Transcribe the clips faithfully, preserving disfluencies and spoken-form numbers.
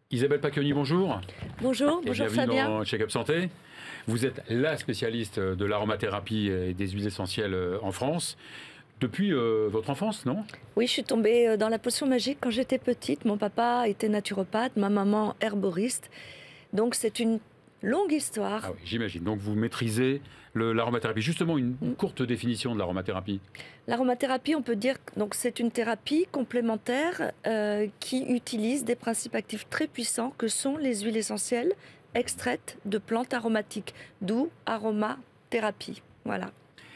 Isabelle Pacchioni, bonjour. Bonjour, Et bonjour bienvenue Fabien. dans Check-up Santé. Vous êtes la spécialiste de l'aromathérapie et des huiles essentielles en France. Depuis euh, votre enfance, non? Oui, je suis tombée euh, dans la potion magique quand j'étais petite. Mon papa était naturopathe, ma maman herboriste. Donc c'est une longue histoire. Ah oui, j'imagine. Donc vous maîtrisez le- l'aromathérapie. Justement, une Mm. courte définition de l'aromathérapie. L'aromathérapie, on peut dire que donc c'est une thérapie complémentaire euh, qui utilise des principes actifs très puissants que sont les huiles essentielles extraites de plantes aromatiques, d'où aromathérapie. Voilà.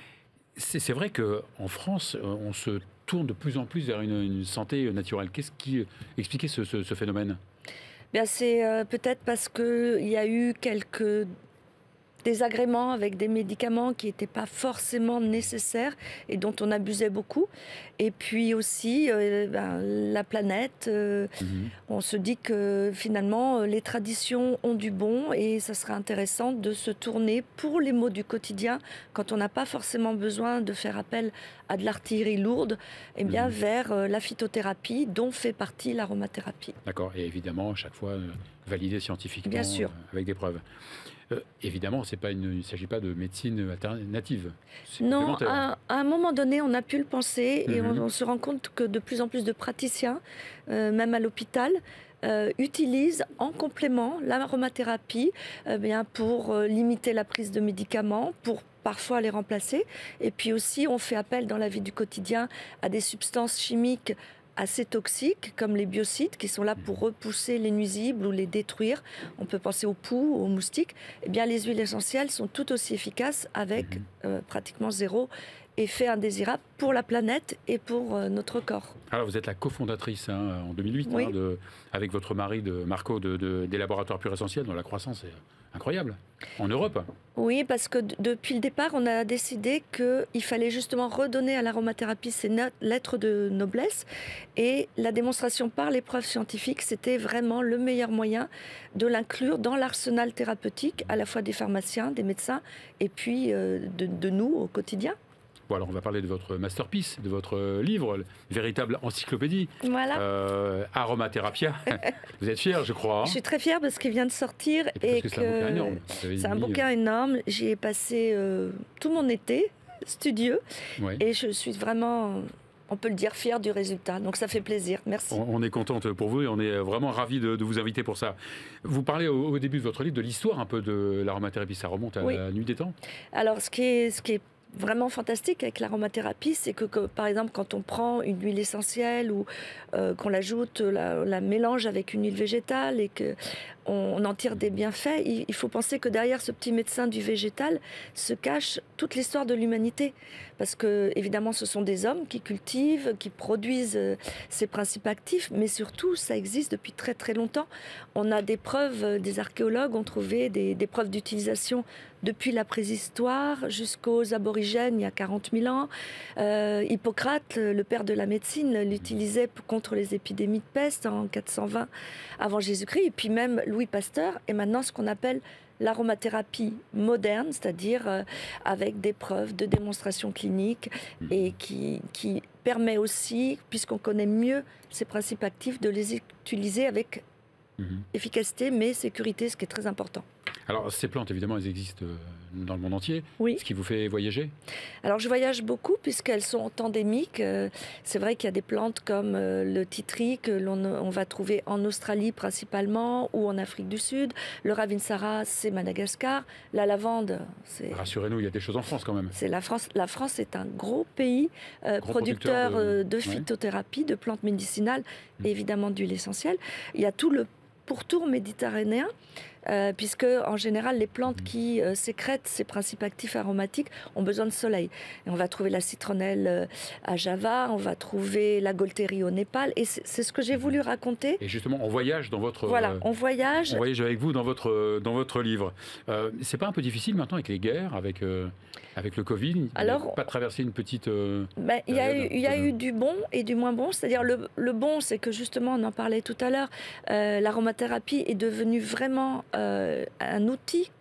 C'est c'est vrai qu'en France, euh, on se tourne de plus en plus vers une, une santé naturelle. Qu'est-ce qui expliquait ce, ce- ce phénomène? Bien, c'est euh, peut-être parce qu'il y a eu quelques désagréments avec des médicaments qui n'étaient pas forcément nécessaires et dont on abusait beaucoup. Et puis aussi, euh, ben, la planète, euh, Mhm. on se dit que finalement, euh, les traditions ont du bon et ça serait intéressant de se tourner pour les maux du quotidien, quand on n'a pas forcément besoin de faire appel à de l'artillerie lourde, eh bien, Mhm. vers euh, la phytothérapie dont fait partie l'aromathérapie. D'accord. Et évidemment, à chaque fois, euh, validé scientifiquement, Bien sûr. euh, avec des preuves. Euh, évidemment, c'est pas une- il ne s'agit pas de médecine alternative. C'est Non, complémentaire. à, à un moment donné, on a pu le penser et on, Mhm. on se rend compte que de plus en plus de praticiens, euh, même à l'hôpital, euh, utilisent en complément l'aromathérapie euh, bien, pour euh, limiter la prise de médicaments, pour parfois les remplacer. Et puis aussi, on fait appel dans la vie du quotidien à des substances chimiques assez toxiques, comme les biocides, qui sont là pour repousser les nuisibles ou les détruire. On peut penser aux poux, aux moustiques. Eh bien, les huiles essentielles sont tout aussi efficaces avec Mhm. euh, pratiquement zéro effet indésirable pour la planète et pour euh, notre corps. Alors, vous êtes la cofondatrice hein, en deux mille huit, Oui. hein, de, avec votre mari de Marco de, de- des laboratoires Pure Essentiel, dont la croissance est incroyable en Europe. Oui, parce que d- depuis le départ, on a décidé qu'il fallait justement redonner à l'aromathérapie ses no- lettres de noblesse. Et la démonstration par l'épreuve scientifique, c'était vraiment le meilleur moyen de l'inclure dans l'arsenal thérapeutique, à la fois des pharmaciens, des médecins, et puis euh, de, de nous au quotidien. Bon, alors on va parler de votre masterpiece, de votre livre, le véritable encyclopédie, Voilà. euh, Aromatherapia. Vous êtes fier, je crois. hein Je suis très fière parce qu'il vient de sortir Et puis et parce que c'est un bouquin énorme. Vous avez c'est un mis, bouquin énorme. J'y ai passé euh, tout mon été studieux euh, ouais. et je suis vraiment, on peut le dire, fière du résultat. Donc ça fait plaisir. Merci. On, on est contente pour vous et on est vraiment ravis de, de vous inviter pour ça. Vous parlez au, au début de votre livre de l'histoire un peu de l'aromathérapie. Ça remonte à Oui. la nuit des temps. Alors ce qui est, ce qui est vraiment fantastique avec l'aromathérapie, c'est que, que, par exemple, quand on prend une huile essentielle ou euh, qu'on l'ajoute, la, la mélange avec une huile végétale et que on en tire des bienfaits, il, il faut penser que derrière ce petit médecin du végétal se cache toute l'histoire de l'humanité. Parce que, évidemment, ce sont des hommes qui cultivent, qui produisent euh, ces principes actifs, mais surtout, ça existe depuis très très longtemps. On a des preuves, euh, des archéologues ont trouvé des, des preuves d'utilisation depuis la préhistoire jusqu'aux aborigènes il y a quarante mille ans. Euh, Hippocrate, le père de la médecine, l'utilisait pour- contre les épidémies de peste en quatre cent vingt avant Jésus-Christ. Et puis même Louis Pasteur, et maintenant ce qu'on appelle l'aromathérapie moderne, c'est-à-dire euh, avec des preuves de démonstration clinique et qui, qui permet aussi, puisqu'on connaît mieux ces principes actifs, de les utiliser avec Mhm. efficacité mais sécurité, ce qui est très important. Alors, ces plantes, évidemment, elles existent euh, dans le monde entier. Oui. Ce qui vous fait voyager. Alors je voyage beaucoup puisqu'elles sont endémiques. Euh, C'est vrai qu'il y a des plantes comme euh, le titri que l'on on va trouver en Australie principalement ou en Afrique du Sud. Le ravinsara, c'est Madagascar. La lavande, c'est... Rassurez-nous, il y a des choses en France quand même. C'est la France. La France est un gros pays euh, Gros producteur producteur de- euh, de, ouais. phytothérapie, de plantes médicinales Mm. et évidemment d'huile essentielle. Il y a tout le pourtour méditerranéen, euh, puisque en général les plantes Mm. qui euh, sécrètent ces principes actifs aromatiques ont besoin de soleil. Et on va trouver la citronnelle euh, à Java, on va trouver la Golterie au Népal, et c'est c'est ce que j'ai voulu raconter. Et justement, on voyage dans votre. Voilà, euh, on voyage. on voyage avec vous dans votre, euh, dans votre livre. Euh, c'est pas un peu difficile maintenant avec les guerres, avec, euh, avec le Covid? Vous Alors- n'avez pas traversé une petite. euh, Ben, il y a, eu, période un il y a peu- eu du bon et du moins bon. C'est-à-dire le, le bon, c'est que justement, on en parlait tout à l'heure, euh, l'aromathérapie est devenue vraiment euh, un outil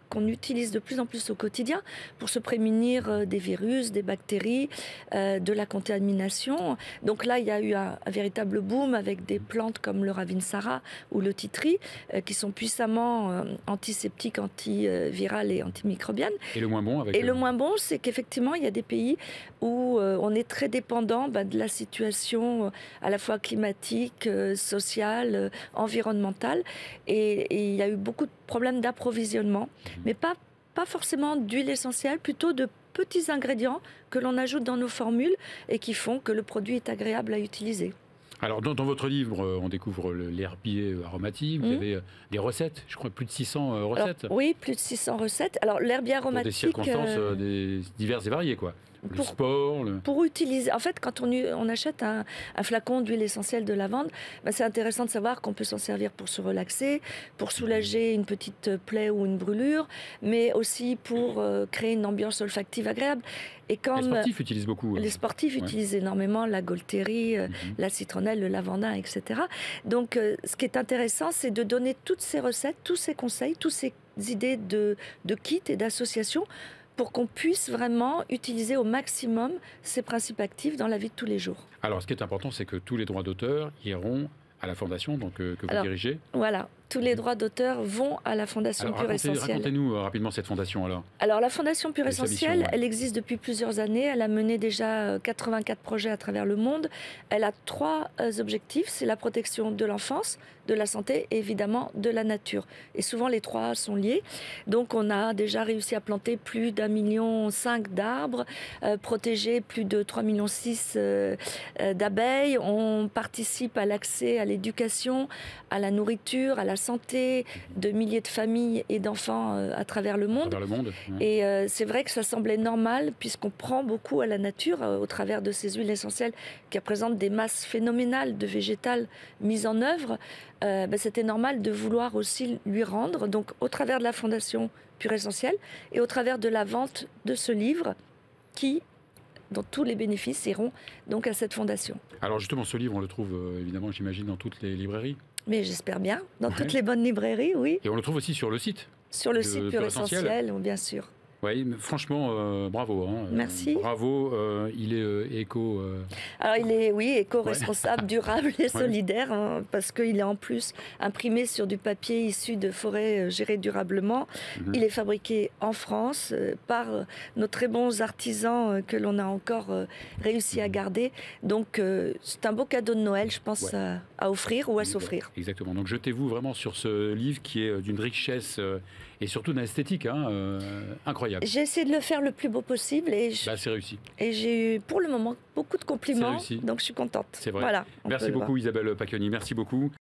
qu'on utilise de plus en plus au quotidien pour se prémunir euh, des virus, des bactéries, euh, de la contamination. Donc là, il y a eu un, un véritable boom avec des plantes comme le Ravinsara ou le titri, euh, qui sont puissamment euh, antiseptiques, antivirales et antimicrobiennes. Et le moins bon avec Et euh... le moins bon, c'est qu'effectivement, il y a des pays où euh, on est très dépendant bah, de la situation euh, à la fois climatique, euh, sociale, euh, environnementale. Et, et il y a eu beaucoup de problèmes d'approvisionnement, mmh. mais pas, pas forcément d'huile essentielle, plutôt de petits ingrédients que l'on ajoute dans nos formules et qui font que le produit est agréable à utiliser. Alors, dans, dans votre livre, on découvre l'herbier aromatique, vous mmh. avez des recettes, je crois plus de six cents recettes. Alors, oui, plus de six cents recettes. Alors, l'herbier aromatique... Pour des circonstances euh, des, diverses et variées, quoi. Le pour, sport, le... pour utiliser, en fait, quand on, on achète un, un flacon d'huile essentielle de lavande, ben c'est intéressant de savoir qu'on peut s'en servir pour se relaxer, pour soulager une petite plaie ou une brûlure, mais aussi pour euh, créer une ambiance olfactive agréable. Et comme les sportifs utilisent beaucoup. Les sportifs ouais. utilisent énormément la Gaultérie, euh, mm-hmm. la citronnelle, le lavandin, et cetera. Donc, euh, ce qui est intéressant, c'est de donner toutes ces recettes, tous ces conseils, toutes ces idées de, de kits et d'associations pour qu'on puisse vraiment utiliser au maximum ces principes actifs dans la vie de tous les jours. Alors, ce qui est important, c'est que tous les droits d'auteur iront à la fondation donc, euh, que vous Alors, dirigez. Voilà, tous les droits d'auteur vont à la Fondation alors, Pure racontez, Essentielle. Racontez-nous euh, rapidement cette fondation alors. Alors la Fondation Pure Essentielle, ouais. elle existe depuis plusieurs années. Elle a mené déjà quatre-vingt-quatre projets à travers le monde. Elle a trois euh, objectifs. C'est la protection de l'enfance, de la santé et évidemment de la nature. Et souvent les trois sont liés. Donc on a déjà réussi à planter plus d'un million cinq d'arbres, euh, protéger plus de trois millions six euh, euh, d'abeilles. On participe à l'accès à l'éducation, à la nourriture, à la santé de milliers de familles et d'enfants euh, à travers le monde. À travers le monde ouais. Et euh, c'est vrai que ça semblait normal puisqu'on prend beaucoup à la nature euh, au travers de ces huiles essentielles qui représentent des masses phénoménales de végétales mises en œuvre. Euh, ben, c'était normal de vouloir aussi lui rendre, donc au travers de la Fondation Pure Essentielle et au travers de la vente de ce livre qui, dont tous les bénéfices iront donc à cette fondation. Alors justement, ce livre, on le trouve euh, évidemment, j'imagine, dans toutes les librairies. Mais j'espère bien, dans ouais. toutes les bonnes librairies, oui. Et on le trouve aussi sur le site. Sur le site Pure Essentielle, bien sûr. Oui, franchement, euh, bravo. Hein. Merci. Euh, bravo. Euh, il est euh, éco... Euh... Alors, il est, oui, éco-responsable, ouais. durable et solidaire, hein, parce qu'il est en plus imprimé sur du papier issu de forêts euh, gérées durablement. Mm-hmm. Il est fabriqué en France euh, par euh, nos très bons artisans euh, que l'on a encore euh, réussi à garder. Donc, euh, c'est un beau cadeau de Noël, je pense, ouais. à, à offrir ou à s'offrir. Exactement. Donc, jetez-vous vraiment sur ce livre qui est d'une richesse euh, et surtout d'une esthétique hein, euh, incroyable. J'ai essayé de le faire le plus beau possible et bah, c'est réussi. Et j'ai eu pour le moment beaucoup de compliments, donc je suis contente. C'est vrai. Voilà, merci beaucoup Isabelle Pacchioni, merci beaucoup.